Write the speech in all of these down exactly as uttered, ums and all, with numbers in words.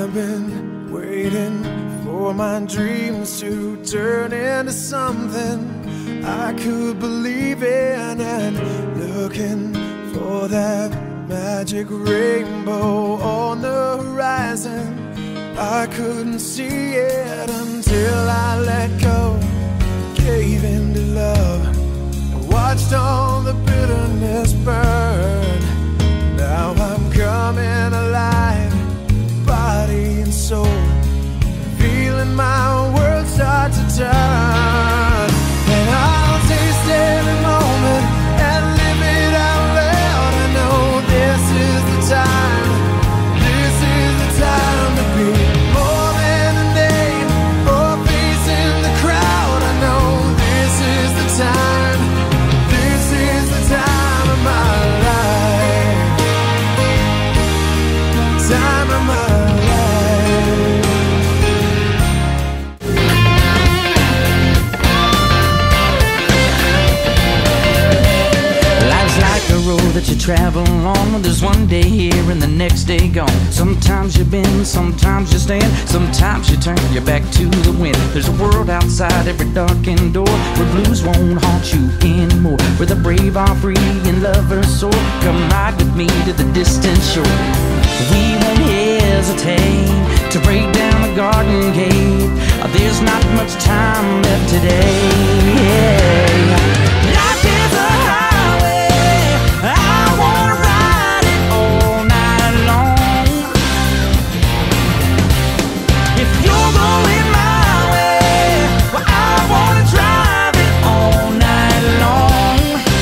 I've been waiting for my dreams to turn into something I could believe in, and looking for that magic rainbow on the horizon. I couldn't see it until I let go, gave in to love, and watched all the bitterness burn. Now I'm coming alive, body and soul, feeling my world start to turn. And I'll taste every moment and live it out loud. I know this is the time, this is the time to be more than a name or a face in the crowd. I know this is the time, this is the time of my life, time of my life. That you travel on, there's one day here and the next day gone. Sometimes you bend, sometimes you stand, sometimes you turn your back to the wind. There's a world outside every darkened door where blues won't haunt you anymore, where the brave are free and lovers soar. Come ride with me to the distant shore. We won't hesitate to break down the garden gate. There's not much time left today. Yeah. Life is a highway, I wanna ride it all night long. If you're going my way, well, I wanna drive it all night long.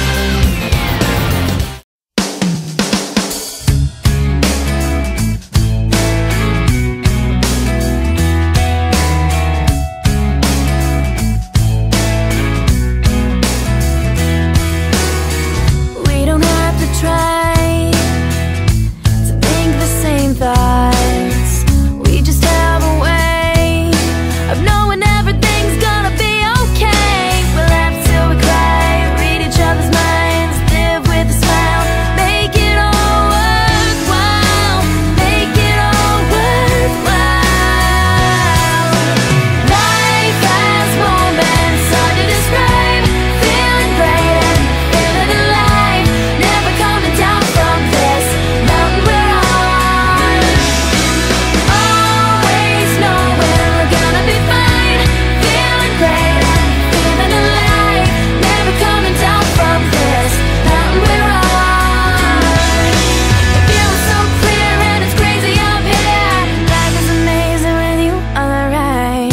We don't have to try to think the same thoughts. We just have a way of knowing everything's gonna be okay. We laugh till we cry, read each other's minds, live with a smile, make it all worthwhile, make it all worthwhile. Life has moments hard to describe, feeling great and feeling alive, never coming down from this mountain we're on. Always knowing we're gonna be fine, feeling great and feeling alive, never coming down from this mountain we're on. It feels so clear and it's crazy up here. Life is amazing with you on the ride.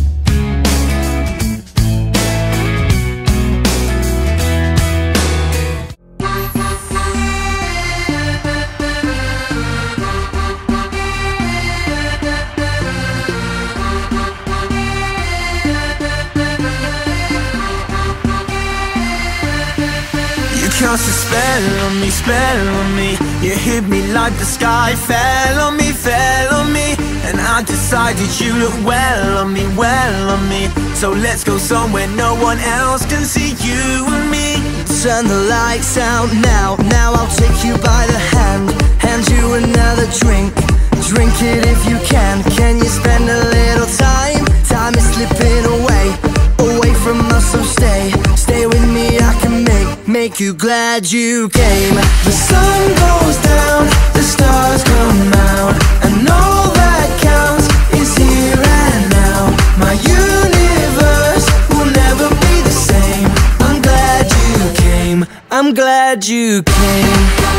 You cast a spell on me, spell on me. You hit me like the sky fell on me, fell on me. And I decided you look well on me, well on me. So let's go somewhere no one else can see you and me. Turn the lights out now, now I'll take you by the hand, hand you another drink, drink it if you can. Can you spend a little time? Time is slipping away, away from us, so stay, stay with me. I can make, make you glad you came. The sun goes down, the stars come out, and all that counts is here and now. My universe will never be the same. I'm glad you came, I'm glad you came.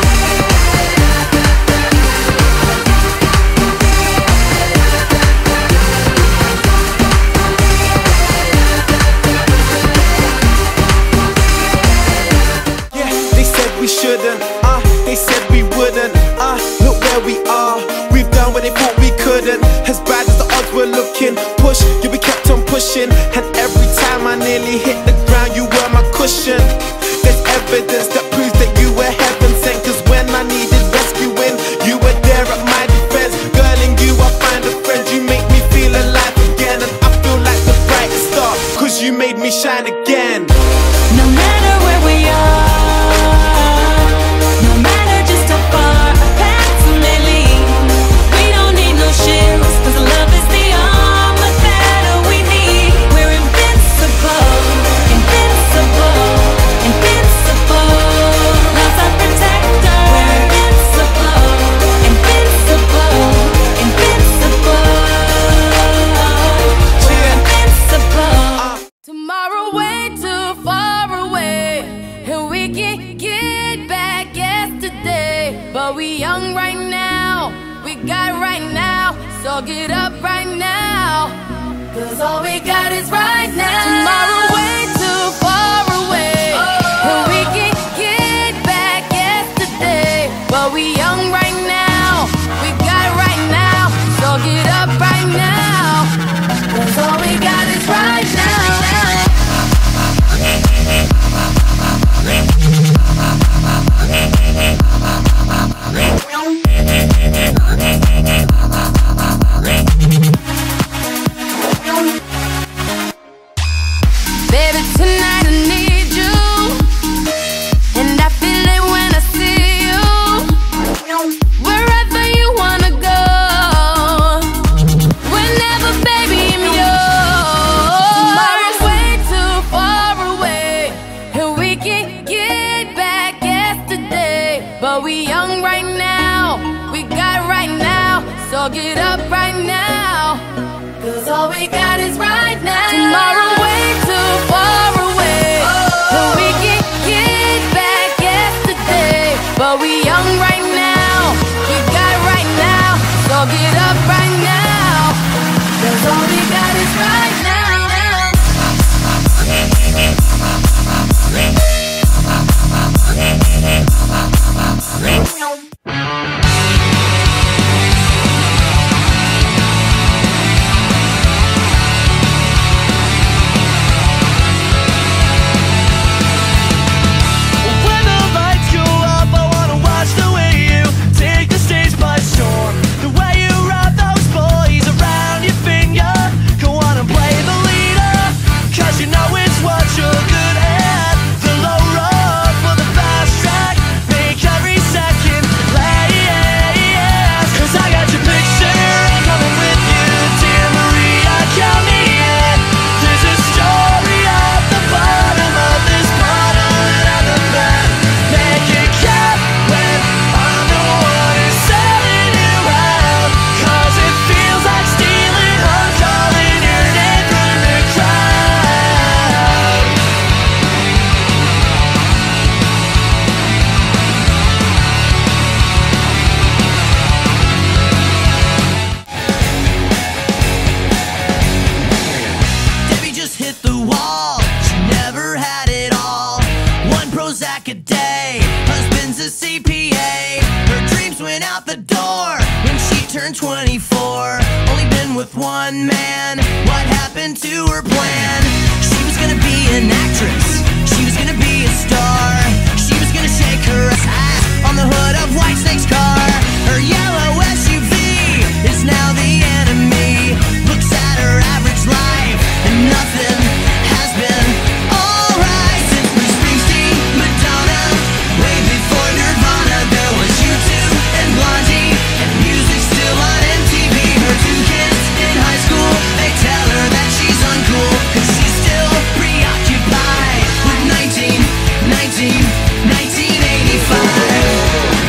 Shouldn't, uh, they said we wouldn't, uh, look where we are. We've done what they thought we couldn't. As bad as the odds were looking, push, you we kept on pushing. And every time I nearly hit the ground, you were my cushion. There's evidence that proves that you were heaven but we young right now. We got right now, so get up right now. Cause all we got is right now. Tomorrow way too far away, oh. And we can get back yesterday, but we young right now. We got right now, so get up right now. Cause all we got is right now. Baby, tonight I need you, and I feel it when I see you. Wherever you wanna go, whenever, baby, I'm yours. Tomorrow's way too far away, and we can get back yesterday, but we young right now. We got right now, so get up right now. Cause all we got is right now. Tomorrow way too far away, oh. And we can get back yesterday, but we young right now. We got right now, so get up right now. Cause all we got is right now. twenty-four, only been with one man. What happened to her plan? She was gonna be an actress, she was gonna be a star, she was gonna shake her ass on the hood of Whitesnake's car. Her yellow S U V is now the enemy. Looks at her average life and nothing has been alright since Bruce Springsteen, Madonna, way before Nirvana. There was U two and Blondie, and music still on M T V. Her two kids in high school, they tell her that she's uncool, cause she's still preoccupied with nineteen, nineteen, nineteen eighty-five.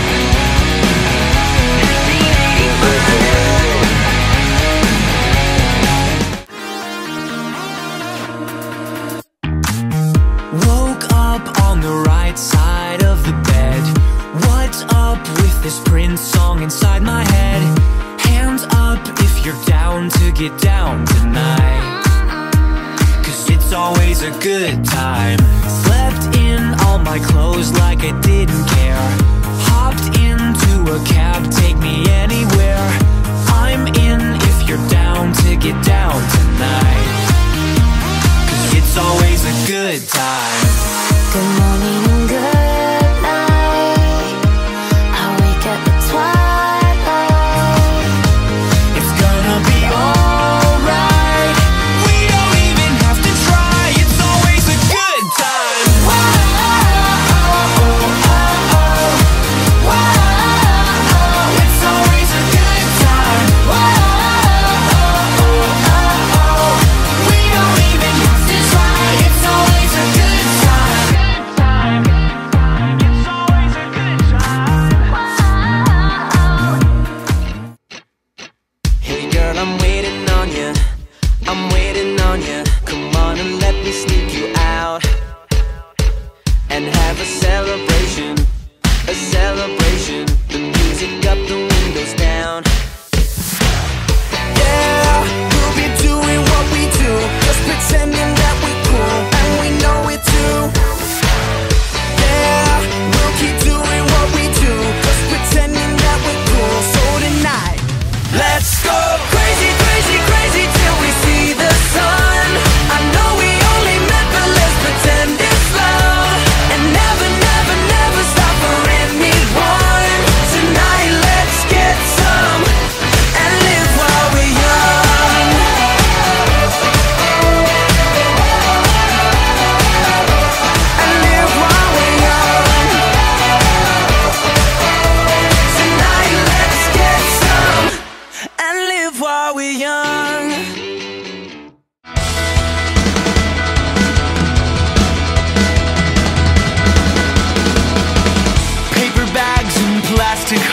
Woke up on the right side of the bed. What's up with this Prince song inside my head? Hands up if you're down to get down tonight, cause it's always a good time. Slept in all my clothes like I didn't care. Hopped into a cab, take me anywhere. I'm in if you're down to get down tonight, cause it's always a good time. Good morning and good night, I wake at the twilight. It's gonna be alright, we don't even have to try. It's always a good time. Whoa, oh, oh, oh, oh, whoa.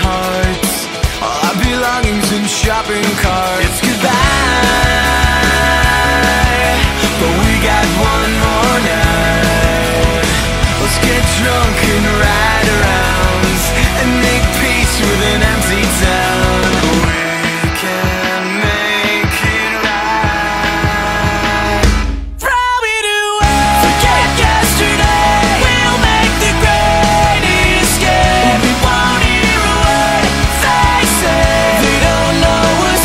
hearts, all our belongings in shopping carts. It's goodbye, but we got one more night. Let's get drunk and ride around and make peace with an empty town. We can make it right. Throw it away, forget yesterday. We'll make the great escape. We won't hear a word they say. They don't know us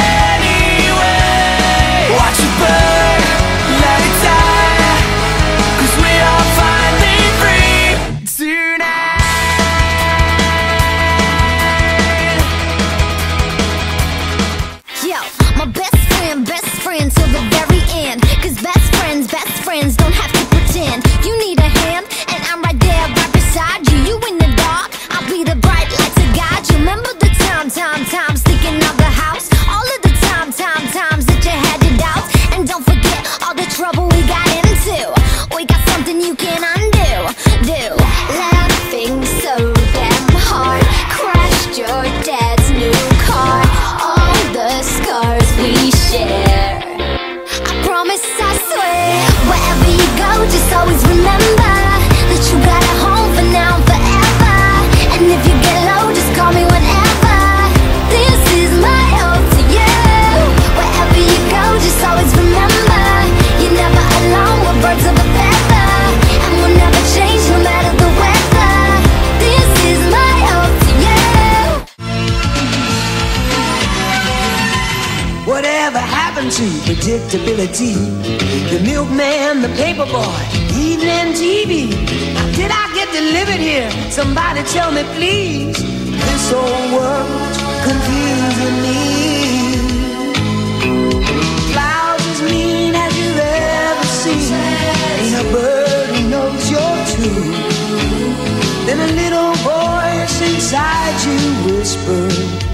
anyway. Watch it burn, let it die, 'cause we are finally free tonight. Yo, my best friend, best friend till the very end. 'Cause best friends, best friends don't have to pretend. You need a hand, and I'm right there, right beside you. You in the dark, I'll be the bright light to guide you. Remember the time, time, times thinking of the house. All of the time, time, times that you had your doubts. And don't forget all the trouble we got into. We got something you can undo. Do laughing so damn hard, crashed your dad's new car. All the scars we share, I promise, I swear. Wherever you go, just always remember that you got a home for now and forever. And if you get low, just call me whenever. This is my ode to you. Wherever you go, just always remember you're never alone. We're birds of a feather, and we'll never change no matter the weather. This is my ode to you. Whatever happened to predictability? The milkman, the paperboy, evening T V. Now, did I get delivered here? Somebody tell me, please. This whole world's confusing me. Clouds as mean as you've ever seen. Ain't a bird who knows you're true. Then a little voice inside you whispers,